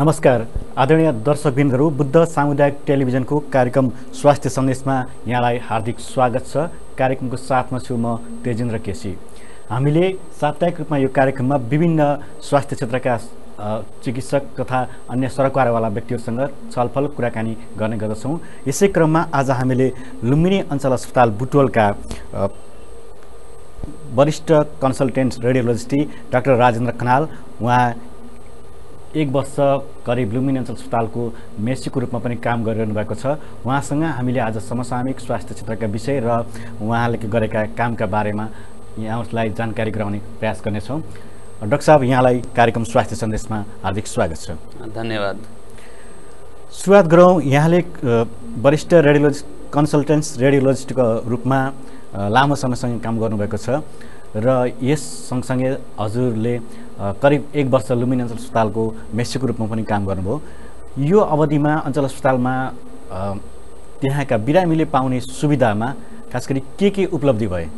नमस्कार आदरणीय दर्शकबिन्दुहरू बुद्ध सामुदायिक टेलिभिजनको कार्यक्रम स्वास्थ्य सन्देशमा यहाँलाई हार्दिक स्वागत छ। कार्यक्रमको साथमा छु म तेजेन्द्र केसी। हामीले साप्ताहिक रूपमा यो कार्यक्रममा विभिन्न स्वास्थ्य क्षेत्रका चिकित्सक तथा अन्य सरकारवाला व्यक्तिहरूसँग छलफल कुराकानी गर्ने गर्दछौँ। यसै क्रममा आज हामीले लुम्बिनी अञ्चल अस्पताल बुटवलका वरिष्ठ consultant radiologist doctor Rajendra Khanal, उहाँ 1 वर्ष करिब लुम्बिनी अञ्चल अस्पतालको मेसीको रूपमा पनि काम गरिरहनु भएको छ। उहाँसँग हामीले आज समसामयिक स्वास्थ्य क्षेत्रका विषय र उहाँले गरेका कामका बारेमा यहाँलाई जानकारी गराउने प्रयास गर्नेछौँ। डाक्टर साहब, यहाँलाई कार्यक्रम स्वास्थ्य सन्देशमा हार्दिक स्वागत छ। धन्यवाद। सुरुवात गरौँ। यहाँले वरिष्ठ कन्सल्टेन्ट रेडियोलोजिस्टको रूपमा लामो समयसँग काम गर्नुभएको छ र यस सँगसँगै हजुरले करिब 1 वर्ष लुम्बिनी अञ्चल अस्पतालको मेसीको रूपमा पनि काम गर्नुभयो। यो अवधिमा अञ्चल अस्पतालमा त्यहाँका बिरामीले पाउने सुविधामा खास गरी के उपलब्धि भए?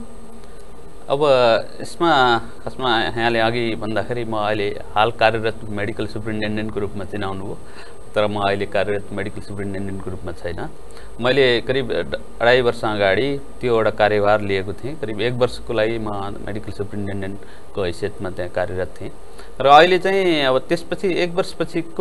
अब यसमा खासमा यहाँले अघि भन्दाखेरि म अहिले हाल कार्यरत मेडिकल सुपरिन्टेन्डेन्टको रूपमा चिनाउनु भयो, तर म अहिले कार्यरत मेडिकल सुपरिन्टेन्डेन्टको रूपमा छैन। मैले करिब 2.5 वर्ष अगाडि त्यो एउटा कार्यभार लिएको थिएँ। करिब 1 वर्षको लागि म मेडिकल सुपरिन्टेन्डेन्टको हैसियतमा त्यहाँ कार्यरत थिएँ र अहिले चाहिँ अब त्यसपछि 1 वर्षपछिको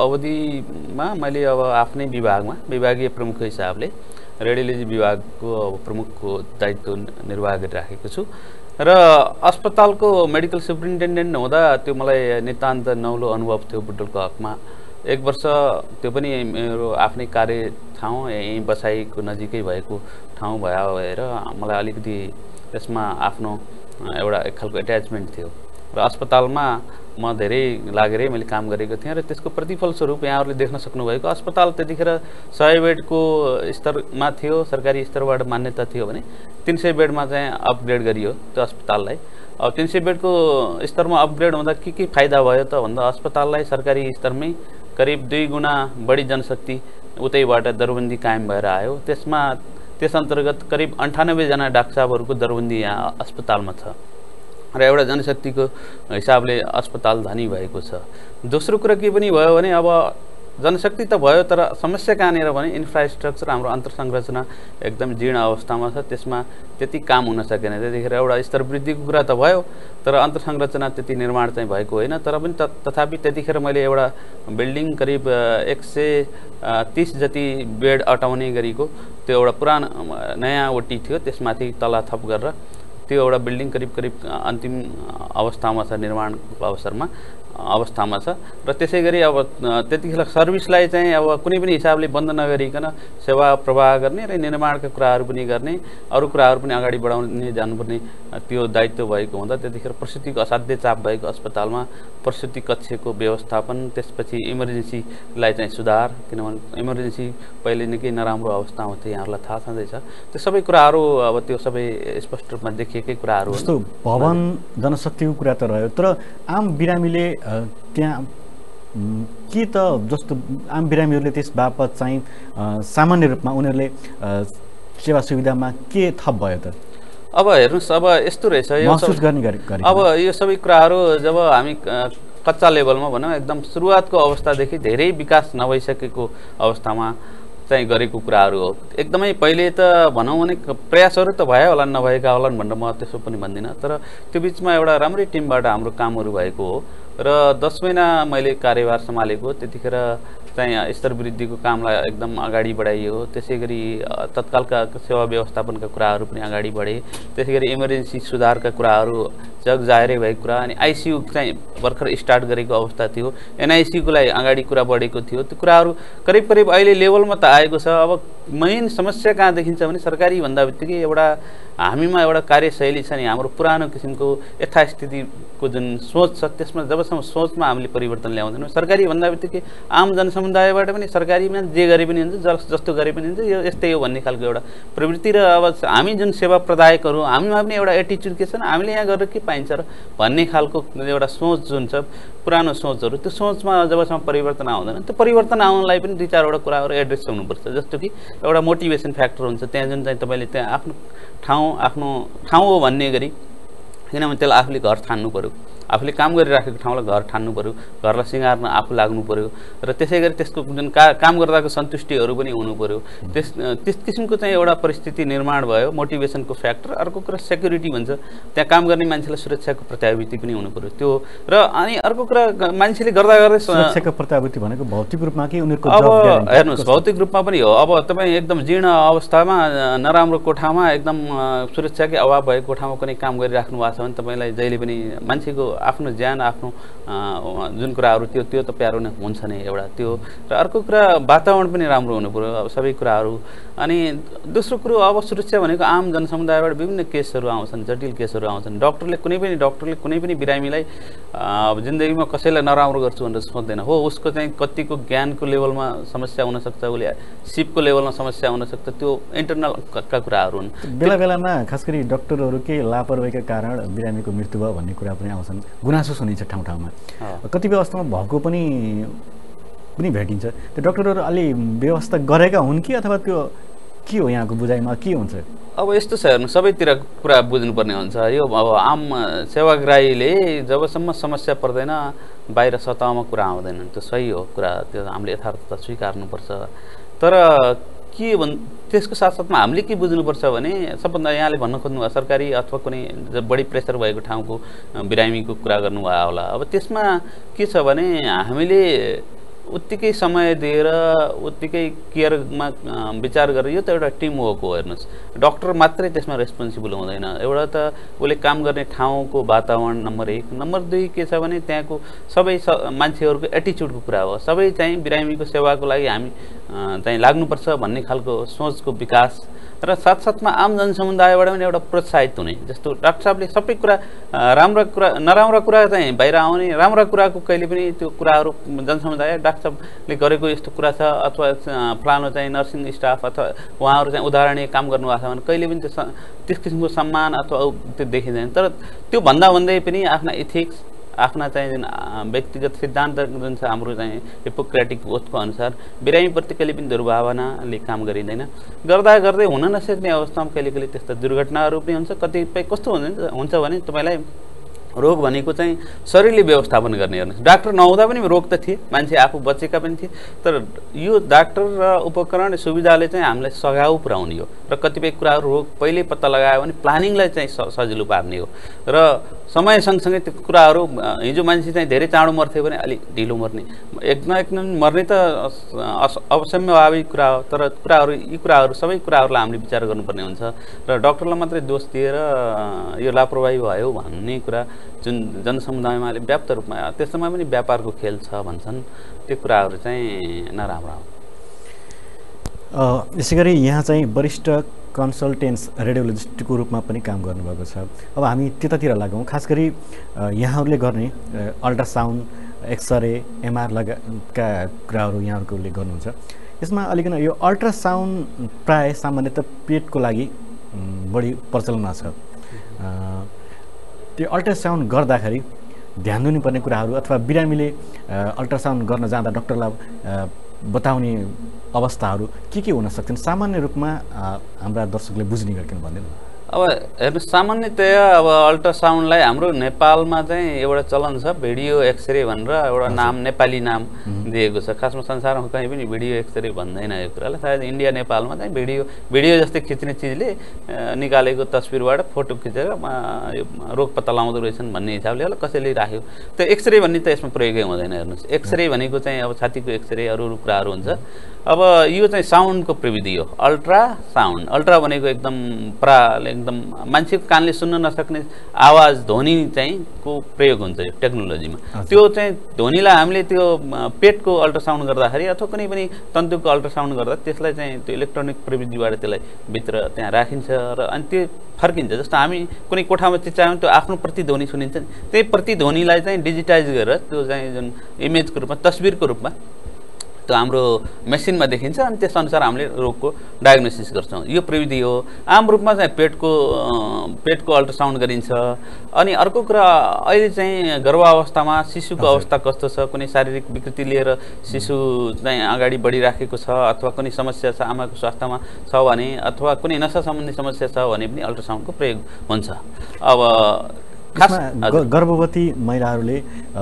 अवधिमा मैले अब आफ्नै विभागमा विभागीय प्रमुख हिसाबले रेडियोलोजी विभागको प्रमुखको दायित्व निर्वाह गरिराखेको छु र अस्पतालको मेडिकल सुपरिन्टेन्डेन्ट हुँदा त्यो मलाई नितान्त नौलो अनुभव थियो। बुटवलको हकमा 1 वर्ष त्यो पनि मेरो आफ्नै कार्य ठाउँ यहीँ बसाइको नजिकै भएको ठाउँ भएर मलाई अलिकति त्यसमा आफ्नो एउटा एक खालको एट्याचमेन्ट थियो र अस्पतालमा म धेरै लागेरै मैले काम गरेको थिएँ र त्यसको प्रतिफल स्वरूप यहाँहरूले देख्न सक्नुभएको अस्पताल त्यतिखेर 100 बेडको स्तरमा थियो, सरकारी स्तरबाट मान्यता थियो भने 300 बेडमा चाहिँ अपग्रेड गरियो त्यो अस्पताललाई। अब 300 बेडको स्तरमा अपग्रेड हुँदा के फाइदा भयो त भन्दा अस्पताललाई सरकारी स्तरमै करिब 2 गुणा बढी जनशक्ति उतैबाट दरबन्दी कायम भएर आयो। त्यस अन्तर्गत करिब 98 जना डाक्टर साहबहरूको दरबन्दी यहाँ अस्पतालमा छ र एउटा जनशक्तिको हिसाबले अस्पताल धनी भएको छ। दोस्रो कुरा के पनि भयो भने अब जनशक्ति त भयो, तर समस्या कहाँनिर भने इन्फ्रास्ट्रक्चर हाम्रो अन्तर्संरचना एकदम जीर्ण अवस्थामा छ, त्यसमा त्यति काम हुन सकेन। त्यतिखेर एउटा स्तर वृद्धिको कुरा त भयो, तर अन्तर्संरचना त्यति निर्माण चाहिँ भएको होइन। तर पनि तथापि त्यतिखेर मैले एउटा बिल्डिङ करिब 130 जति बेड अटाउने गरेको त्यो एउटा पुरानो नयाँ ओटी थियो, त्यसमाथि तला थप गरेर त्यो एउटा बिल्डिङ करिब अन्तिम अवस्थामा छ, निर्माणको अवस्थामा छ र त्यसै गरी अब त्यतिखेर सर्भिसलाई चाहिँ अब कुनै पनि हिसाबले बन्द नगरिकन सेवा प्रवाह गर्ने र निर्माणका कुराहरू पनि गर्ने, अरू कुराहरू पनि अगाडि बढाउने जानुपर्ने त्यो दायित्व भएको हुँदा त्यतिखेर प्रसुतिको असाध्य चाप भएको अस्पतालमा प्रसुति कक्षको व्यवस्थापन, त्यसपछि इमर्जेन्सीलाई चाहिँ सुधार, किनभने इमर्जेन्सी पहिले निकै नराम्रो अवस्थामा थियो, यहाँहरूलाई थाहा छँदैछ। त्यो सबै कुराहरू अब त्यो सबै स्पष्ट रूपमा देखिएकै कुराहरू हो। जस्तो भवन जनशक्तिको कुरा त रह्यो, तर आम बिरामीले त्यहाँ के त जस्तो आम बिरामीहरूले त्यस बापत चाहिँ सामान्य रूपमा उनीहरूले सेवा सुविधामा के थप भयो त? अब हेर्नुहोस्, अब यस्तो रहेछ महसुस गर्ने अब यो सबै कुराहरू जब हामी कच्चा लेभलमा भनौँ एकदम सुरुवातको अवस्थादेखि धेरै विकास नभइसकेको अवस्थामा चाहिँ गरेको कुराहरू हो। एकदमै पहिले त भनौँ भने प्रयासहरू त भयो होला, नभएका होलान् भनेर म त्यसो पनि भन्दिनँ, तर त्यो बिचमा एउटा राम्रै टिमबाट हाम्रो कामहरू भएको हो र 10 महिना मैले कार्यभार सम्हालेको। त्यतिखेर चाहिँ स्तर वृद्धिको कामलाई एकदम अगाडि बढाइयो। त्यसै गरी तत्कालका सेवा व्यवस्थापनका कुराहरू पनि अगाडि बढे। त्यसै गरी इमर्जेन्सी सुधारका कुराहरू जगजाहेरै भएको कुरा, अनि आइसियु चाहिँ भर्खर स्टार्ट गरेको अवस्था थियो, एनआइसियुको लागि अगाडि कुरा बढेको थियो। त्यो कुराहरू करिब अहिले लेभलमा त आएको छ। अब मेन समस्या कहाँ देखिन्छ भने सरकारी भन्दा बित्तिकै एउटा हामीमा एउटा कार्यशैली छ नि, हाम्रो पुरानो किसिमको यथास्थितिको जुन सोच छ, त्यसमा जबसम्म सोचमा हामीले परिवर्तन ल्याउँदैनौँ, सरकारी भन्दा बित्तिकै आम जनसमुदायबाट पनि सरकारीमा जे गरे पनि हुन्छ, जस्तो गरे पनि हुन्छ, यो यस्तै हो भन्ने खालको एउटा प्रवृत्ति र अब हामी जुन सेवा प्रदायकहरू हामीमा पनि एउटा एटिच्युड के छ, हामीले यहाँ गरेर के पाइन्छ र भन्ने खालको एउटा सोच जुन छ, पुरानो सोचहरू, त्यो सोचमा जबसम्म परिवर्तन आउँदैन, त्यो परिवर्तन आउनलाई पनि 2-4 वटा कुराहरू एड्रेस हुनुपर्छ। जस्तो कि एउटा मोटिभेसन फ्याक्टर हुन्छ, त्यहाँ जुन चाहिँ तपाईँले त्यहाँ आफ्नो ठाउँ हो भन्ने गरी, किनभने त्यसलाई आफूले घर ठान्नु पऱ्यो, आफूले काम गरिराखेको ठाउँलाई घर ठान्नु पर्यो, घरलाई सिँगार्न आफू लाग्नु पर्यो र त्यसै गरी त्यसको जुन काम गर्दाको सन्तुष्टिहरू पनि हुनु पर्यो। त्यस किसिमको चाहिँ एउटा परिस्थिति निर्माण भयो, मोटिभेसनको फ्याक्टर। अर्को कुरा सेक्युरिटी भन्छ, त्यहाँ काम गर्ने मान्छेलाई सुरक्षाको प्रत्याभूति पनि हुनु पर्यो त्यो। र अनि अर्को कुरा मान्छेले गर्दा गर्दै सुरक्षाको प्रत्याभूति भनेको भौतिक रूपमा कि उनीहरूको अब हेर्नुहोस् भौतिक रूपमा पनि हो। अब तपाईँ एकदम जीर्ण अवस्थामा नराम्रो कोठामा एकदम सुरक्षाकै अभाव भएको कोठामा कुनै काम गरिराख्नु भएको छ भने तपाईँलाई जहिले पनि मान्छेको आफ्नो ज्यान आफ्नो जुन कुराहरू त्यो त प्यारो नै हुन्छ नै एउटा त्यो। र अर्को कुरा वातावरण पनि राम्रो हुनु पर्यो अब सबै कुराहरू। अनि दोस्रो कुरो अब सुरक्षा भनेको आम जनसमुदायबाट विभिन्न केसहरू आउँछन्, जटिल केसहरू आउँछन्। डक्टरले कुनै पनि बिरामीलाई जिन्दगीमा कसैलाई नराम्रो गर्छु भनेर सोच्दैन हो। उसको चाहिँ कतिको ज्ञानको लेभलमा समस्या हुनसक्छ, उसले सिपको लेभलमा समस्या हुनसक्छ, त्यो इन्टरनल का कुराहरू हुन्। बेला बेलामा खास गरी डक्टरहरूकै लापरवाहीका कारण बिरामीको मृत्यु भयो भन्ने कुरा पनि आउँछन्, गुनासो सुनिन्छ ठाउँ ठाउँमा। कतिपय अवस्थामा भएको पनि भेटिन्छ। त्यो डक्टरहरू अलि व्यवस्था गरेका हुन् कि अथवा त्यो के हो, यहाँको बुझाइमा के हुन्छ? अब यस्तो छ हेर्नु, सबैतिर कुरा बुझ्नुपर्ने हुन्छ। यो अब आम सेवाग्राहीले जबसम्म समस्या पर्दैन बाहिर सतहमा कुरा आउँदैन, त्यो सही हो कुरा, त्यो हामीले यथार्थता स्वीकार्नुपर्छ। तर के त्यसको साथसाथमा हामीले के बुझ्नुपर्छ भने सबभन्दा यहाँले भन्न खोज्नुभयो सरकारी अथवा कुनै बढी प्रेसर भएको ठाउँको बिरामीको कुरा गर्नुभयो होला। अब त्यसमा के छ भने हामीले उत्तिकै समय दिएर उत्तिकै केयरमा विचार गरेर यो त एउटा टिम वर्क हो। हेर्नुहोस् डक्टर मात्रै त्यसमा रेस्पोन्सिबल हुँदैन। एउटा त उसले काम गर्ने ठाउँको वातावरण नम्बर 1, नम्बर 2 के छ भने त्यहाँको सबै मान्छेहरूको एटिच्युडको कुरा हो। सबै चाहिँ बिरामीको सेवाको लागि हामी चाहिँ लाग्नुपर्छ भन्ने खालको सोचको विकास र साथसाथमा आम जनसमुदायबाट पनि एउटा प्रोत्साहित हुने। जस्तो डाक्टर साहबले सबै कुरा नराम्रा कुरा चाहिँ बाहिर आउने, राम्रा कुराको कहिले पनि त्यो कुराहरू जनसमुदाय डाक्टर साहबले गरेको यस्तो कुरा छ अथवा फलानु चाहिँ नर्सिङ स्टाफ अथवा उहाँहरू चाहिँ उदाहरणीय काम गर्नुभएको छ भने कहिले पनि त्यस किसिमको सम्मान अथवा त्यो देखिँदैन। तर त्यो भन्दै पनि आफ्ना इथिक्स, आफ्ना चाहिँ जुन व्यक्तिगत सिद्धान्त जुन छ हाम्रो चाहिँ हिपोक्रेटिक ओथको अनुसार बिरामीप्रति कहिले पनि दुर्भावनाले काम गरिँदैन। गर्दै हुन नसक्ने अवस्थामा कहिले त्यस्ता दुर्घटनाहरू पनि हुन्छ। कतिपय कस्तो हुन्छ भने तपाईँलाई रोग भनेको चाहिँ शरीरले व्यवस्थापन गर्ने। हेर्नुहोस् डाक्टर नहुँदा पनि रोग त थिए, मान्छे आफू बचेका पनि थिए, तर यो डाक्टर र उपकरण सुविधाले चाहिँ हामीलाई सघाउ पुर्याउने हो र कतिपय कुराहरू रोग पहिल्यै पत्ता लगायो भने प्लानिङलाई चाहिँ सजिलो पार्ने हो। र समय सँगसँगै त्यो कुराहरू हिजो मान्छे चाहिँ धेरै चाँडो मर्थ्यो भने अलिक ढिलो मर्ने, एक न एक मर्ने त अवश्यम्भावी कुरा हो। तर यी कुराहरू सबै कुराहरूलाई हामीले विचार गर्नुपर्ने हुन्छ र डक्टरलाई मात्रै दोष दिएर यो लापरवाही भयो भन्ने कुरा जुन जनसमुदायमा अहिले व्याप्त रूपमा त्यसमा पनि व्यापारको खेल छ भन्छन्, त्यो कुराहरू चाहिँ नराम्रो हो। यसै गरी यहाँ चाहिँ वरिष्ठ कन्सल्टेन्ट्स रेडियोलोजिस्टको रूपमा पनि काम गर्नुभएको छ। अब हामी त्यतातिर लागौँ। खास गरी यहाँहरूले गर्ने अल्ट्रासाउन्ड, एक्सरे, एमआर लगायतका कुराहरू यहाँहरूले गर्नुहुन्छ। यसमा अलिकन यो अल्ट्रासाउन्ड प्राय सामान्यतः पेटको लागि बढी प्रचलनमा छ। त्यो अल्ट्रासाउन्ड गर्दाखेरि ध्यान दिनुपर्ने कुराहरू अथवा बिरामीले अल्ट्रासाउन्ड गर्न जाँदा डक्टरलाई बताउने अवस्थाहरू के हुन सक्छन् सामान्य रूपमा हाम्रा दर्शकले बुझ्ने गरिकन भन्दैन? अब हेर्नुहोस् सामान्यतया अब अल्ट्रासाउन्डलाई हाम्रो नेपालमा चाहिँ एउटा चलन छ भिडियो एक्सरे भनेर एउटा नाम, नेपाली नाम दिएको छ। खासमा संसारमा कहीँ पनि भिडियो एक्सरे भन्दैन यो कुरालाई। सायद इन्डिया नेपालमा चाहिँ भिडियो जस्तै खिच्ने चिजले निकालेको तस्बिरबाट फोटो खिचेर रोग पत्ता लगाउँदो रहेछन् भन्ने हिसाबले होला कसैले राख्यो। त्यो एक्सरे भन्ने त यसमा प्रयोगै हुँदैन। हेर्नुहोस् एक्सरे भनेको चाहिँ अब छातीको एक्सरे अरू कुराहरू हुन्छ। अब यो चाहिँ साउन्डको प्रविधि हो अल्ट्रासाउन्ड। अल्ट्रा भनेको एकदम मान्छेको कानले सुन्न नसक्ने आवाज ध्वनि चाहिँ को प्रयोग हुन्छ यो टेक्नोलोजीमा। त्यो चाहिँ ध्वनिलाई हामीले त्यो पेटको अल्ट्रासाउन्ड गर्दाखेरि अथवा कुनै पनि तन्तुको अल्ट्रासाउन्ड गर्दा त्यसलाई चाहिँ त्यो इलेक्ट्रोनिक प्रविधिबाट त्यसलाई भित्र त्यहाँ राखिन्छ र अनि त्यो फर्किन्छ। जस्तो हामी कुनै कोठामा चिच्चायौँ त्यो आफ्नो प्रतिध्वनि सुनिन्छ, त्यही प्रतिध्वनिलाई चाहिँ डिजिटाइज गरेर त्यो चाहिँ जुन इमेजको रूपमा तस्बिरको रूपमा त्यो हाम्रो मेसिनमा देखिन्छ अनि त्यसअनुसार हामीले रोगको डायग्नोसिस गर्छौँ। यो प्रविधि हो। आम रूपमा चाहिँ पेटको अल्ट्रासाउन्ड गरिन्छ। अनि अर्को कुरा अहिले चाहिँ गर्भावस्थामा शिशुको अवस्था कस्तो छ, कुनै शारीरिक विकृति लिएर शिशु चाहिँ अगाडि बढिराखेको छ अथवा कुनै समस्या छ आमाको स्वास्थ्यमा छ भने अथवा कुनै नसा सम्बन्धी समस्या छ भने पनि अल्ट्रासाउन्डको प्रयोग हुन्छ। अब गर्भवती महिलाहरूले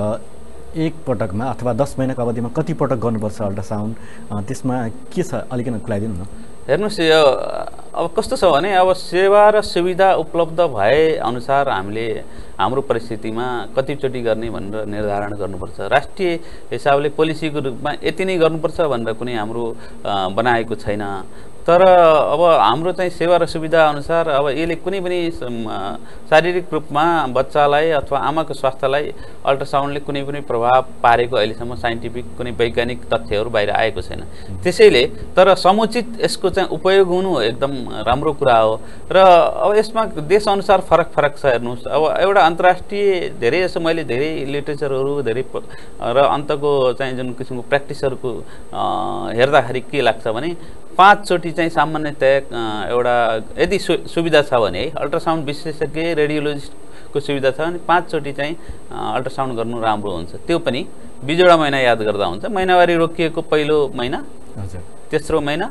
एक पटकमा अथवा 10 महिनाको अवधिमा कति पटक गर्नुपर्छ अल्ट्रासाउन्ड त्यसमा के छ अलिकति खुलाइदिनु न। हेर्नुहोस् यो अब कस्तो छ भने अब सेवा र सुविधा उपलब्ध भए अनुसार हामीले हाम्रो परिस्थितिमा कतिचोटि गर्ने भनेर निर्धारण गर्नुपर्छ। राष्ट्रिय हिसाबले पोलिसीको रूपमा यति नै गर्नुपर्छ भनेर कुनै हाम्रो बनाएको छैन। तर अब हाम्रो चाहिँ सेवा र सुविधा अनुसार अब यसले कुनै पनि शारीरिक रूपमा बच्चालाई अथवा आमाको स्वास्थ्यलाई अल्ट्रासाउन्डले कुनै पनि प्रभाव पारेको अहिलेसम्म साइन्टिफिक कुनै वैज्ञानिक तथ्यहरू बाहिर आएको छैन। त्यसैले तर समुचित यसको चाहिँ उपयोग हुनु एकदम राम्रो कुरा हो। र अब यसमा देशअनुसार फरक फरक छ। हेर्नुहोस् अब एउटा अन्तर्राष्ट्रिय धेरै जसो मैले धेरै लिटरेचरहरू धेरै र अन्तको चाहिँ जुन किसिमको प्र्याक्टिसहरूको हेर्दाखेरि के लाग्छ भने 5 चोटि चाहिँ सामान्यतया एउटा यदि सुविधा छ भने है अल्ट्रासाउन्ड विशेषज्ञ रेडियोलोजिस्टको सुविधा छ भने 5 चोटि चाहिँ अल्ट्रासाउन्ड गर्नु राम्रो हुन्छ। त्यो पनि बिजोडा महिना याद गर्दा हुन्छ। महिनावारी रोकिएको पहिलो महिना, तेस्रो महिना,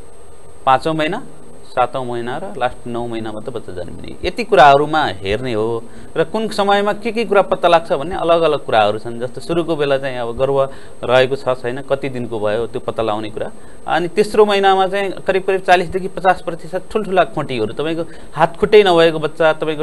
5औं महिना, 7औं महिना र लास्ट 9 महिनामा त बच्चा जन्मिने। यति कुराहरूमा हेर्ने हो र कुन समयमा के कुरा पत्ता लाग्छ भन्ने अलग अलग कुराहरू छन्। जस्तो सुरुको बेला चाहिँ अब गर्भ रहेको छ छैन, कति दिनको भयो त्यो पत्ता लगाउने कुरा। अनि तेस्रो महिनामा चाहिँ करिब 40 देखि 50% ठुल्ठुला खोटीहरू, तपाईँको हात खुट्टै नभएको बच्चा, तपाईँको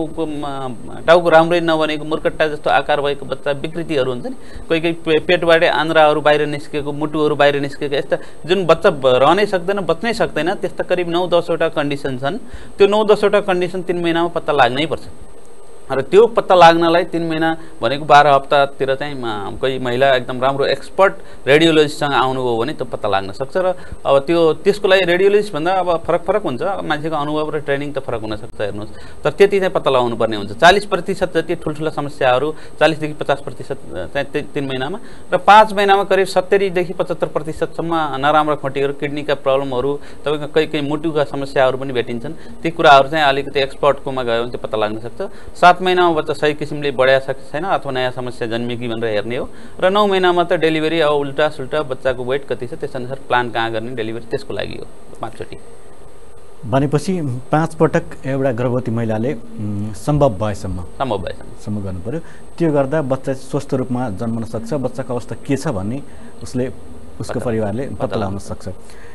टाउको राम्रै नबनेको मुर्कट्टा जस्तो आकार भएको बच्चा, विकृतिहरू हुन्छ नि, कोही पेटबाटै आन्द्राहरू बाहिर निस्केको, मुटुहरू बाहिर निस्केको, यस्ता जुन बच्चा रहनै सक्दैन, बच्नै सक्दैन, त्यस्ता करिब 9-10 वटा कन्डिसन छन्। त्यो 9-10 वटा कन्डिसन 3 महिनामा पत्ता लाग्नै पर्छ। र त्यो पत्ता लाग्नलाई 3 महिना भनेको 12 हप्तातिर चाहिँ कोही महिला एकदम राम्रो एक्सपर्ट रेडियोलोजिस्टसँग आउनुभयो भने त्यो पत्ता लाग्न सक्छ। र अब त्यसको लागि रेडियोलोजिस्ट भन्दा अब फरक हुन्छ, मान्छेको अनुभव र ट्रेनिङ त फरक हुनसक्छ। हेर्नुहोस्, तर त्यति चाहिँ पत्ता लगाउनु पर्ने हुन्छ। 40% जति ठुल्ठुला समस्याहरू 40 देखि 50% चाहिँ 3 महिनामा, र 5 महिनामा करिब 70 देखि 75% नराम्रा खोटीहरू, किडनीका प्रब्लमहरू, तपाईँको कहीँ मुटुका समस्याहरू पनि भेटिन्छन्। ती कुराहरू चाहिँ अलिकति एक्सपर्टकोमा गयो भने त्यो पत्ता लाग्न सक्छ। 7 महिनामा बच्चा सही किसिमले बढ्या छैन अथवा नयाँ समस्या जन्मेकी भनेर हेर्ने हो। र 9 महिनामा त डेलिभरी अब उल्टा सुल्टा बच्चाको वेट कति छ त्यसअनुसार प्लान कहाँ गर्ने डेलिभरी त्यसको लागि हो। 5 चोटि भनेपछि 5 पटक एउटा गर्भवती महिलाले सम्भव भएसम्म गर्नु पर्यो। त्यो गर्दा बच्चा स्वस्थ रूपमा जन्मन सक्छ। बच्चाको अवस्था के छ भन्ने उसको परिवारले पत्ता लगाउन सक्छ।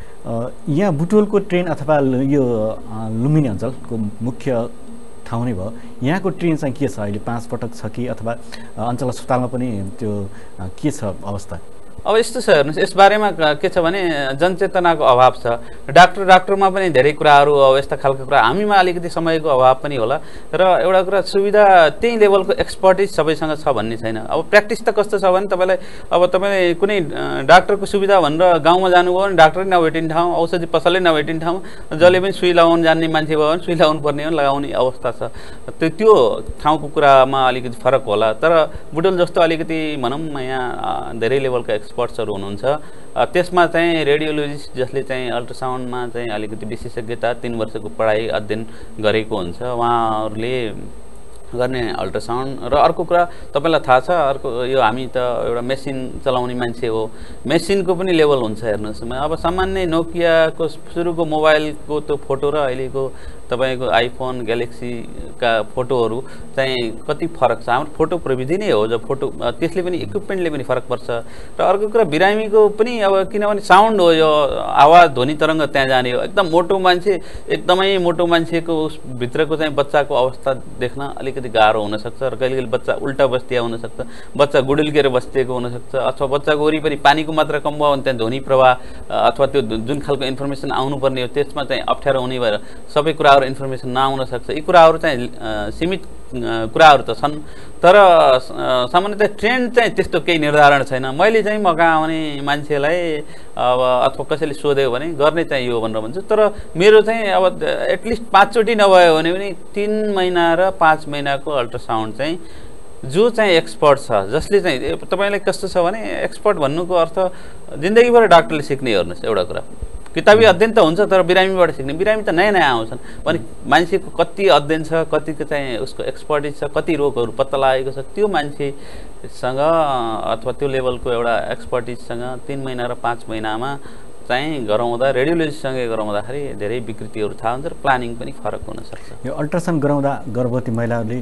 यहाँ बुटवलको ट्रेन अथवा यो लुम्बिनी अञ्चलको मुख्य ठाउँ नै भयो। यहाँको ट्रेन चाहिँ के छ अहिले? 5 पटक छ कि अथवा अञ्चल अस्पतालमा पनि त्यो के छ अवस्था? अब यस्तो छ, हेर्नुहोस्, यसबारेमा के छ भने जनचेतनाको अभाव छ। डाक्टरमा पनि धेरै कुराहरू अब यस्ता खालको कुरा, हामीमा अलिकति समयको अभाव पनि होला। र एउटा कुरा सुविधा त्यही लेभलको एक्सपर्टिज सबैसँग छ भन्ने छैन। अब प्र्याक्टिस त कस्तो छ भने तपाईँले कुनै डाक्टरको सुविधा भनेर गाउँमा जानुभयो भने डाक्टरै नभेटिने ठाउँ, औषधि पसलै नभेटिने ठाउँ, जसले पनि सुई लगाउन जान्ने मान्छे भयो भने सुई लगाउनु पर्ने हो, लगाउने अवस्था छ। त्यो ठाउँको कुरामा अलिकति फरक होला। तर बुटवल जस्तो अलिकति भनौँ यहाँ धेरै लेभलको एक्सपर्ट्सहरू हुनुहुन्छ। त्यसमा चाहिँ रेडियोलोजिस्ट जसले चाहिँ अल्ट्रासाउन्डमा चाहिँ अलिकति विशेषज्ञता 3 वर्षको पढाइ अध्ययन गरेको हुन्छ, उहाँहरूले गर्ने अल्ट्रासाउन्ड। र अर्को कुरा तपाईँलाई थाहा छ, अर्को यो हामी त एउटा मेसिन चलाउने मान्छे हो, मेसिनको पनि लेभल हुन्छ। हेर्नुहोस्, अब सामान्य नोकियाको सुरुको मोबाइलको त्यो फोटो र अहिलेको तपाईँको आइफोन ग्यालेक्सीका फोटोहरू चाहिँ कति फरक छ। हाम्रो फोटो प्रविधि नै हो, जब फोटो त्यसले पनि इक्विपमेन्टले पनि फरक पर्छ। र अर्को कुरा बिरामीको पनि अब किनभने साउन्ड हो, यो आवाज ध्वनि तरङ्ग त्यहाँ जाने हो। एकदम मोटो मान्छे, एकदमै मोटो मान्छेको भित्रको चाहिँ बच्चाको अवस्था देख्न अलिकति गाह्रो हुनसक्छ। र कहिले कहिले बच्चा उल्टा बस्दिया हुनसक्छ, बच्चा गुडुल्केर बस्दिएको हुनसक्छ, अथवा बच्चाको वरिपरि पानीको मात्रा कम भयो भने त्यहाँ ध्वनि प्रवाह अथवा त्यो जुन खालको इन्फर्मेसन आउनुपर्ने हो त्यसमा चाहिँ अप्ठ्यारो हुने भएर सबै कुरा इन्फर्मेसन नआउन सक्छ। यी कुराहरू चाहिँ सीमित कुराहरू त छन्। तर सामान्यतः ट्रेन्ड चाहिँ त्यस्तो केही निर्धारण छैन। मैले चाहिँ म कहाँ आउने मान्छेलाई अब अथवा कसैले सोध्यो भने गर्ने चाहिँ यो भनेर भन्छु। तर मेरो चाहिँ अब एटलिस्ट 5 चोटि नभयो भने पनि 3 महिना र 5 महिनाको अल्ट्रासाउन्ड चाहिँ जो चाहिँ एक्सपर्ट छ, जसले चाहिँ तपाईँलाई कस्तो छ भने एक्सपर्ट भन्नुको अर्थ जिन्दगीभर डाक्टरले सिक्ने। हेर्नुहोस्, एउटा कुरा किताबी अध्ययन त हुन्छ, तर बिरामीबाट सिक्ने, बिरामी त नयाँ आउँछन् भने मान्छेको कति अध्ययन छ, कतिको चाहिँ उसको एक्सपर्टिज छ, कति रोगहरू पत्ता लागेको छ, त्यो मान्छेसँग अथवा त्यो लेभलको एउटा एक्सपर्टिजसँग 3 महिना र 5 महिनामा चाहिँ गराउँदा रेडियोलोजीसँगै गराउँदाखेरि धेरै विकृतिहरू थाहा हुन्छ र प्लानिङ पनि फरक हुनसक्छ। यो अल्ट्रासाउन्ड गराउँदा गर्भवती महिलाहरूले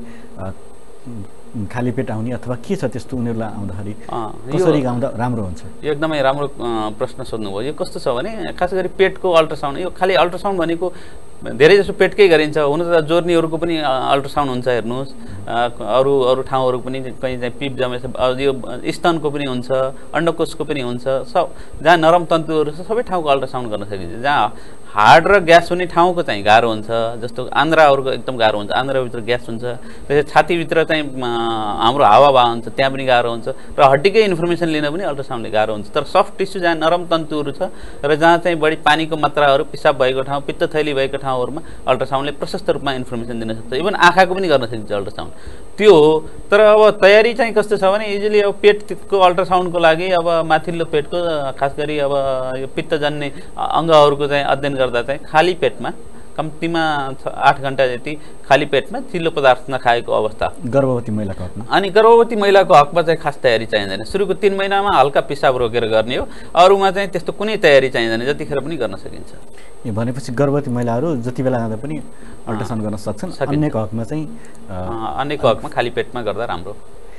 खाली पेट आउने अथवा के छ त्यस्तो उनीहरूलाई आउँदाखेरि कसरी आउँदा राम्रो हुन्छ? यो एकदमै राम्रो प्रश्न सोध्नुभयो। यो कस्तो छ भने खास गरी पेटको अल्ट्रासाउन्ड, यो खालि अल्ट्रासाउन्ड भनेको धेरै जसो पेटकै गरिन्छ। हुन त जोर्नीहरूको पनि अल्ट्रासाउन्ड हुन्छ, हेर्नुहोस् अरू ठाउँहरू पनि कहीँ चाहिँ पिप जमेछ, यो स्तनको पनि हुन्छ, अन्डकोशको पनि हुन्छ, सब जहाँ नरम तन्तुहरू छ सबै ठाउँको अल्ट्रासाउन्ड गर्न सकिन्छ। जहाँ हार्ड र ग्यास हुने ठाउँको चाहिँ गाह्रो हुन्छ, जस्तो आन्द्राहरूको एकदम गाह्रो हुन्छ, आन्द्राभित्र ग्यास हुन्छ, त्यसै छातीभित्र चाहिँ हाम्रो हावाभाव हुन्छ त्यहाँ पनि गाह्रो हुन्छ, र हड्डीकै इन्फर्मेसन लिन पनि अल्ट्रासाउन्डले गाह्रो हुन्छ। तर सफ्ट टिस्यु जहाँ नरम तन्तुहरू छ र जहाँ चाहिँ बढी पानीको मात्राहरू पिसाब भएको ठाउँ, पित्तथैली भएको ठाउँहरूमा अल्ट्रासाउन्डले प्रशस्त रूपमा इन्फर्मेसन दिन सक्छ। इभन आँखाको पनि गर्न सकिन्छ अल्ट्रासाउन्ड, त्यो हो। तर अब तयारी चाहिँ कस्तो छ भने युजली अब पेटको अल्ट्रासाउन्डको लागि अब माथिल्लो पेटको खास गरी अब यो पित्तजन्य अङ्गहरूको चाहिँ अध्ययन गर्दा चाहिँ खाली पेटमा कम्तीमा 8 घण्टा जति खाली पेटमा चिल्लो पदार्थ नखाएको अवस्था गर्भवती महिलाको हकमा। अनि गर्भवती महिलाको हकमा चाहिँ खास तयारी चाहिँदैन। सुरुको 3 महिनामा हल्का पिसाब रोकेर गर्ने हो, अरूमा चाहिँ त्यस्तो कुनै तयारी चाहिँदैन, जतिखेर पनि गर्न सकिन्छ। यो भनेपछि गर्भवती महिलाहरू जति बेला जाँदा पनि अल्ट्रासाउन्ड गर्न सक्छन्। अन्यको हकमा चाहिँ अन्यको हकमा खाली पेटमा गर्दा राम्रो।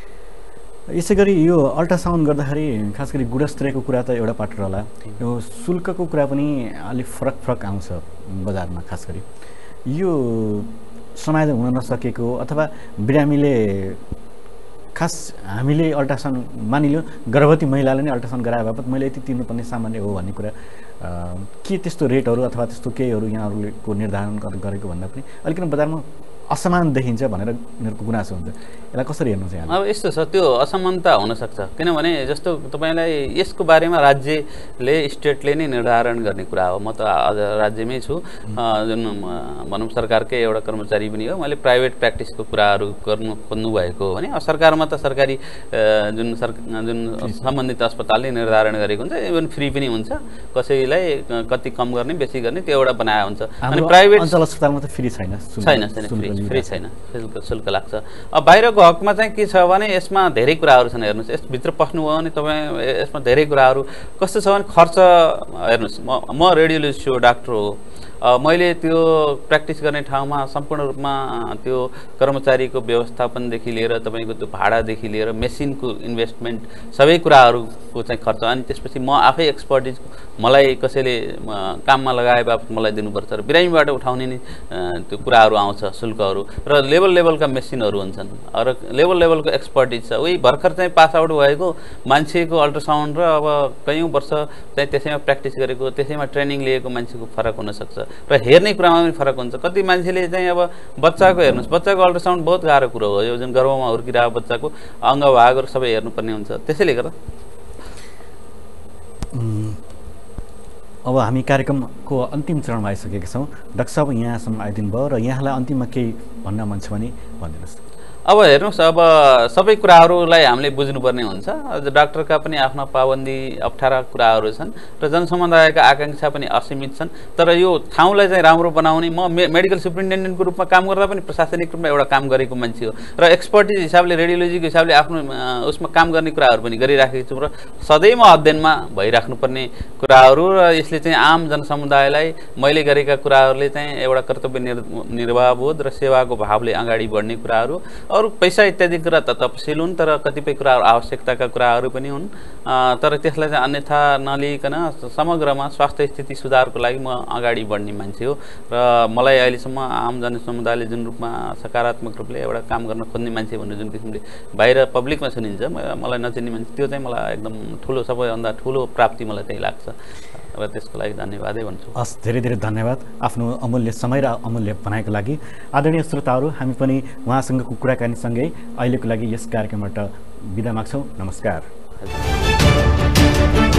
यसै गरी यो अल्ट्रासाउन्ड गर्दाखेरि खास गरी गुणस्तरको कुरा त एउटा पाटो होला, यो शुल्कको कुरा पनि अलिक फरक आउँछ बजारमा। खास गरी यो समायोजन हुन नसकेको अथवा बिरामीले खास हामीले अल्ट्रासाउन्ड मानिलियो गर्भवती महिलाले नै अल्ट्रासाउन्ड गराए बापत मैले यति तिर्नुपर्ने सामान्य हो भन्ने कुरा के त्यस्तो रेटहरू अथवा त्यस्तो केहीहरू यहाँहरूको निर्धारण गरेको भन्दा पनि अलिकति बजारमा असमान देखिन्छ भनेर उनीहरूको गुनासो हुन्छ। यसलाई कसरी हेर्नु चाहिँ? अब यस्तो छ, त्यो असमानता हुनसक्छ, किनभने जस्तो तपाईँलाई यसको बारेमा राज्यले स्टेटले नै निर्धारण गर्ने कुरा हो। म त आज राज्यमै छु, जुन भनौँ सरकारकै एउटा कर्मचारी पनि हो। मैले प्राइभेट प्र्याक्टिसको कुराहरू गर्नु खोज्नु भएको हो भने सरकारमा त सरकारी जुन सम्बन्धित अस्पतालले निर्धारण गरेको हुन्छ, इभन फ्री पनि हुन्छ, कसैलाई कति कम गर्ने बेसी गर्ने त्यो एउटा बनाए हुन्छ। अनि प्राइभेट अञ्चल अस्पतालमा त फ्री छैन, फ्री छैन, शुल्क लाग्छ। अब बाहिरको हकमा चाहिँ के छ भने यसमा धेरै कुराहरू छन्। हेर्नुहोस्, यसभित्र पस्नुभयो भने तपाईँ यसमा धेरै कुराहरू कस्तो छ भने खर्च हेर्नुहोस्, म रेडियोलोजिस्ट छु, डाक्टर हो, मैले त्यो प्र्याक्टिस गर्ने ठाउँमा सम्पूर्ण रूपमा त्यो कर्मचारीको व्यवस्थापनदेखि लिएर तपाईँको त्यो भाडादेखि लिएर मेसिनको इन्भेस्टमेन्ट सबै कुराहरूको चाहिँ खर्च। अनि त्यसपछि म आफै एक्सपर्टिज, मलाई कसैले काममा लगाए बापत मलाई दिनुपर्छ र बिरामीबाट उठाउने नि त्यो कुराहरू आउँछ, शुल्कहरू, र लेभलका मेसिनहरू हुन्छन् र लेभलको एक्सपर्टिज छ। उही भर्खर चाहिँ पास आउट भएको मान्छेको अल्ट्रासाउन्ड र अब कयौँ वर्ष चाहिँ त्यसैमा प्र्याक्टिस गरेको, त्यसैमा ट्रेनिङ लिएको मान्छेको फरक हुनसक्छ र हेर्ने कुरामा पनि फरक हुन्छ। कति मान्छेले चाहिँ अब बच्चाको हेर्नुहोस्, बच्चाको अल्ट्रासाउन्ड बहुत गाह्रो कुरो हो। यो जुन गर्भमा हुर्किरहेको बच्चाको अङ्गभागहरू सबै हेर्नुपर्ने हुन्छ। त्यसैले गर्दा अब हामी कार्यक्रमको अन्तिम चरणमा आइसकेका छौँ। डाक्टर साहब यहाँसम्म आइदिनु भयो र यहाँलाई अन्तिममा केही भन्न मन छ भने भनिदिनुहोस्। अब हेर्नुहोस्, अब सबै कुराहरूलाई हामीले बुझ्नुपर्ने हुन्छ। डाक्टरका पनि आफ्ना पाबन्दी अप्ठ्यारा कुराहरू छन् र जनसमुदायका आकाङ्क्षा पनि असीमित छन्। तर यो ठाउँलाई चाहिँ राम्रो बनाउने, म मेडिकल सुप्रिन्टेन्डेन्टको रूपमा काम गर्दा पनि प्रशासनिक रूपमा एउटा काम गरेको मान्छे हो र एक्सपर्टिज हिसाबले रेडियोलोजीको हिसाबले आफ्नो उसमा काम गर्ने कुराहरू पनि गरिराखेको छु र सधैँ म अध्ययनमा भइराख्नुपर्ने कुराहरू र यसले चाहिँ आम जनसमुदायलाई मैले गरेका कुराहरूले चाहिँ एउटा कर्तव्य निर्वाहबोध र सेवाको भावले अगाडि बढ्ने कुराहरू, अरू पैसा इत्यादि कुरा त तपसिल हुन्, तर कतिपय कुराहरू आवश्यकताका कुराहरू पनि हुन्। तर त्यसलाई चाहिँ अन्यथा नलिकन समग्रमा स्वास्थ्य स्थिति सुधारको लागि म अगाडि बढ्ने मान्छे हो र मलाई अहिलेसम्म आम जनसमुदायले जुन रूपमा सकारात्मक रूपले एउटा काम गर्न खोज्ने मान्छे भन्ने जुन किसिमले बाहिर पब्लिकमा सुनिन्छ, मलाई नचिन्ने मान्छे, त्यो चाहिँ मलाई एकदम ठुलो, सबैभन्दा ठुलो प्राप्ति मलाई त्यही लाग्छ र त्यसको लागि धन्यवादै भन्छु। हस्, धेरै धेरै धन्यवाद आफ्नो अमूल्य समय र अमूल्य भनाइको लागि। आदरणीय श्रोताहरू, हामी पनि उहाँसँगको कुराकानीसँगै अहिलेको लागि यस कार्यक्रमबाट बिदा माग्छौँ। नमस्कार।